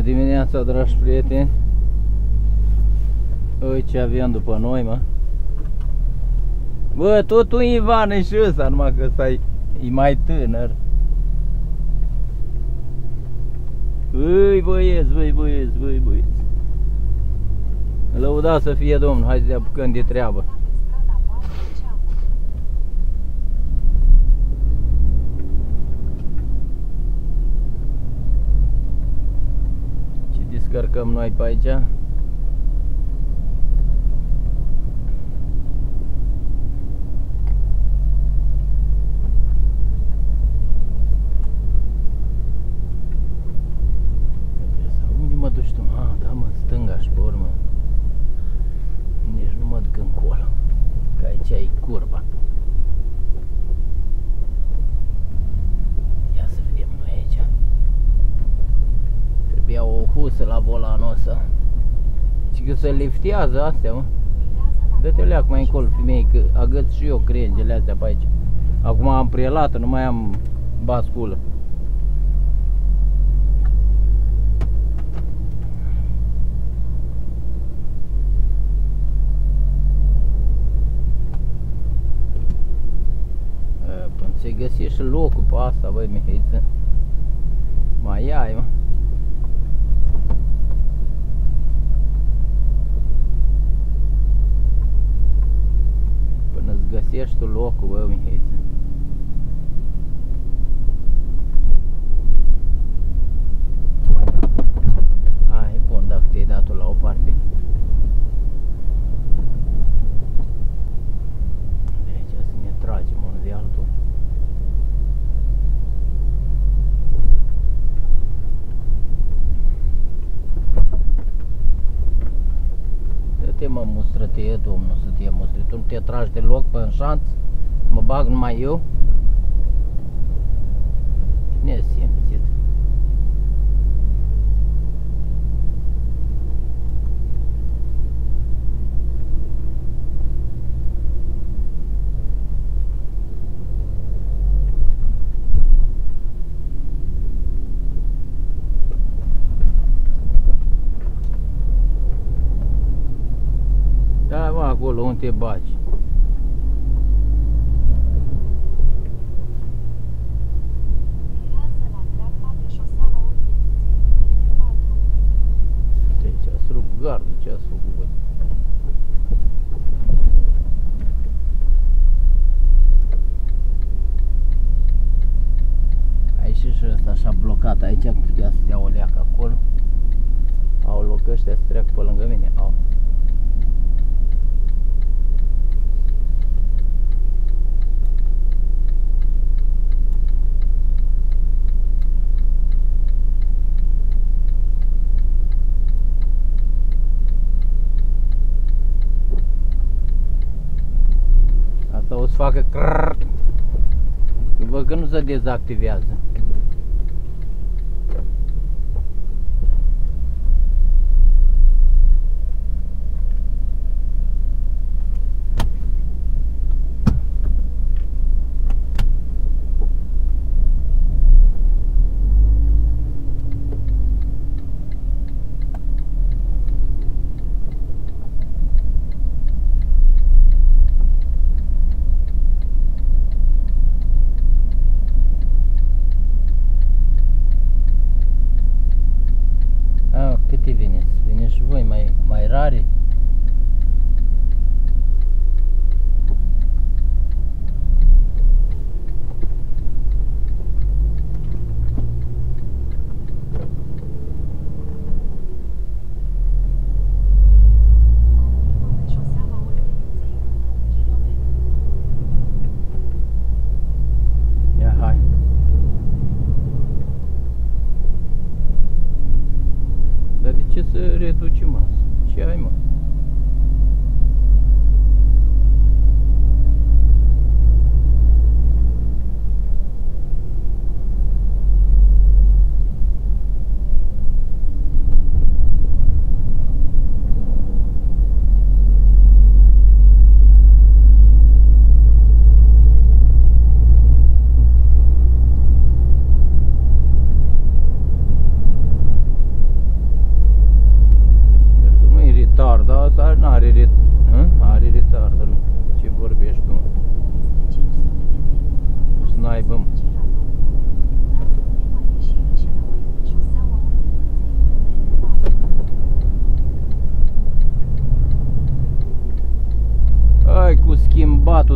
dimineața, dragi prieteni. Uite ce avem după noi, mă. Bă, tot un Ivan e și ăsta, numai că ăsta e mai tânăr. Băi băieți, băi băieți, băi băieți. Lăudați să fie Domnul, hai să ne apucăm de treabă. Ce descărcăm noi pe aici? Unde mă duci tu? Ah, da mă, stânga și pe urmă. Nici nu mă duc încolo, că aici e curba. Ia să vedem noi aici. Trebuia o husă la volanul ăsta. Și că se liftează astea, mă. Dă-te leac mai încolo, femei, că agăț și eu crengele astea pe aici. Acum am prelată, nu mai am basculă. Până ți-ai găsit și locul pe asta, băi, Mihaiță. Mai ai, mă. Până îți găsești tu locul, bă, Mihaiță. Hai, bun, dacă te-ai dat-o la o parte. De aici să ne tragem unul de altul. Dă-te, mă, mustră-te, Domnul, să te mustre. Tu nu te tragi deloc pe șanț, mă bag numai eu. Nesimțit. Da, mă, acolo unde te bagi. Deci ați rupt gardul, ce ați făcut, băi? Aici și ăsta așa blocat, aici putea să ia o leacă acolo. Au loc ăștia să treacă pe lângă mine, au. Asta o să facă crrrr. Văd că nu se dezactivează.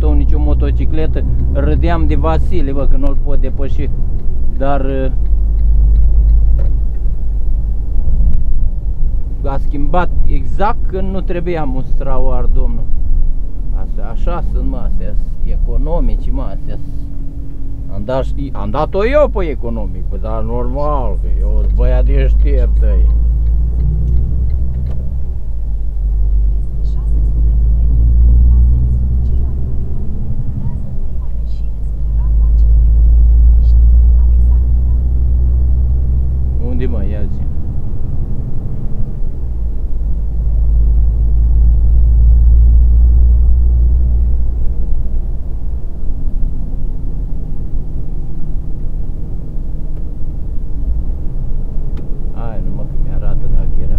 moto, nicio motocicletă. Râdeam de Vasile, bă, că nu-l pot depăși. Dar a schimbat exact când nu trebuia mustrauar, domnul. Astea, așa sunt, mă, astea economici, mă, astea. Am dat-o eu pe economic, dar normal, că eu sunt băiat deștept, ăi. Unde, mă, ia zi? Hai, numai că mi-arată dacă era.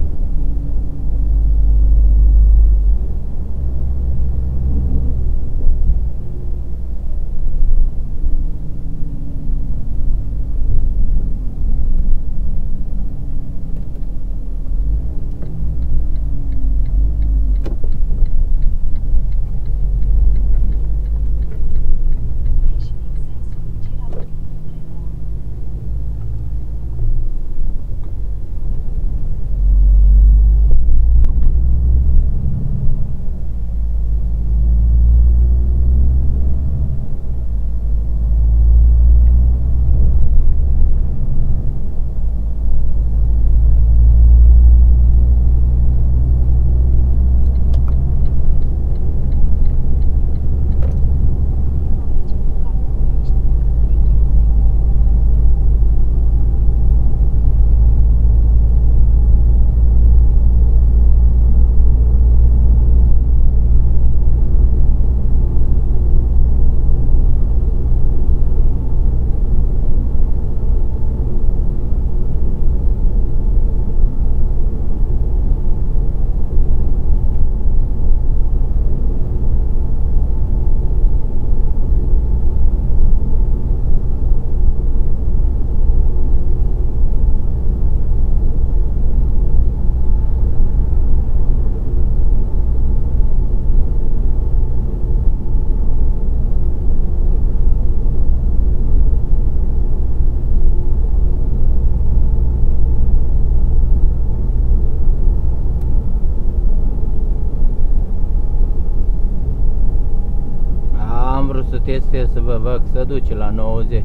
Să testez, să vă văd că se duce la 90.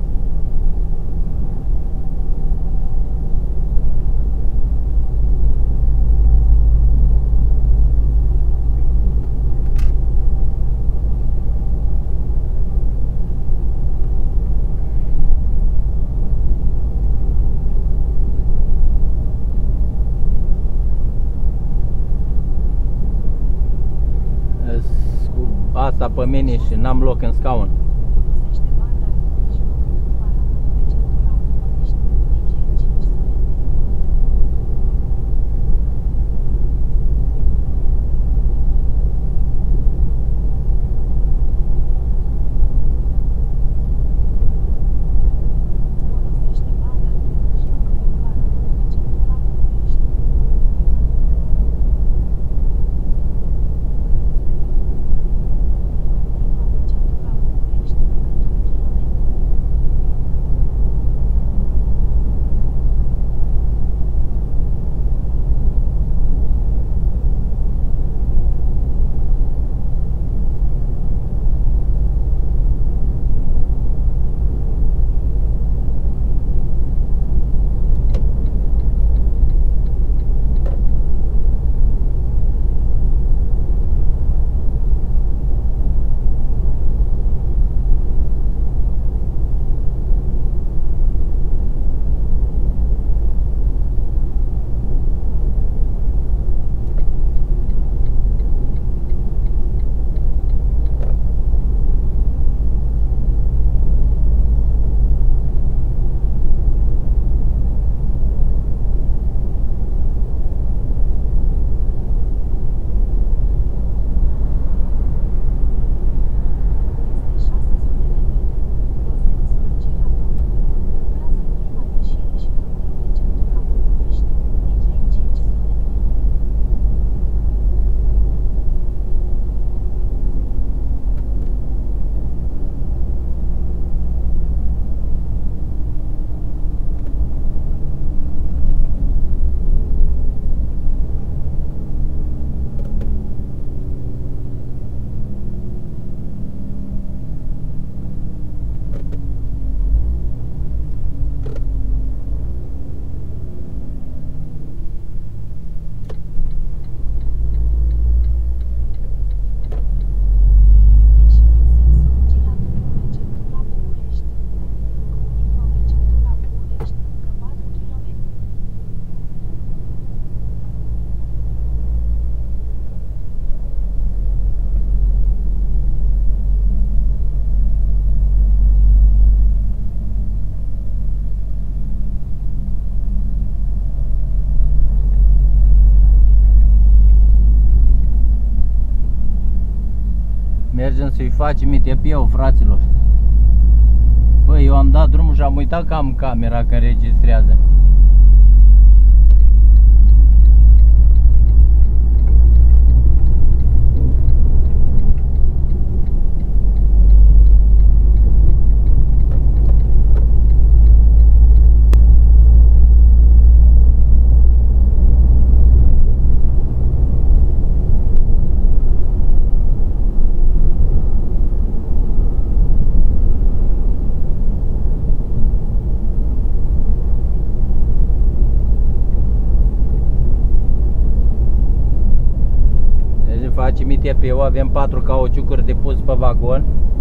Asta pe mine și n-am loc în scaun. mergem să-i facem ITP-ul, fraților. Băi, eu am dat drumul și am uitat că am camera că înregistrează. Facem ITP-ul, avem 4 cauciucuri de pus pe vagon.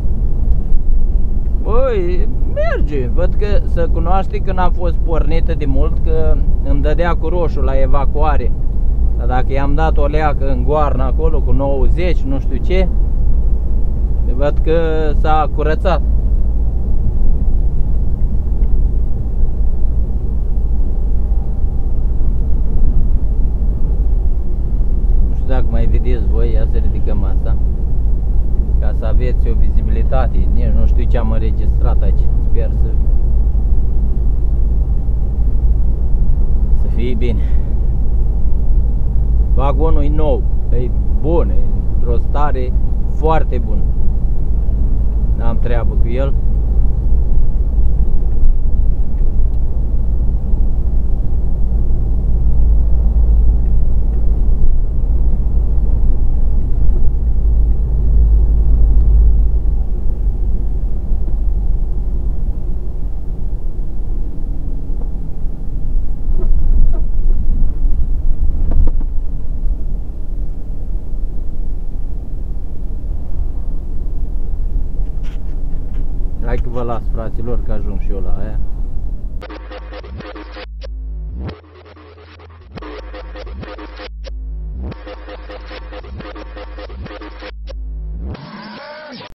Băi, merge, văd că se cunoaște că n-a fost pornită de mult, că îmi dădea cu roșu la evacuare. Dar dacă i-am dat o leacă în goarnă acolo cu 90, nu știu ce, văd că s-a curățat. Dacă mai vedeți voi, ia să ridicăm asta ca să aveți o vizibilitate. Nici nu știu ce am înregistrat aici. Sper să fie bine. Vagonul e nou, e bun, e într-o stare foarte bună. N-am treabă cu el. Hai că vă las, fraților, că ajung și eu la aia.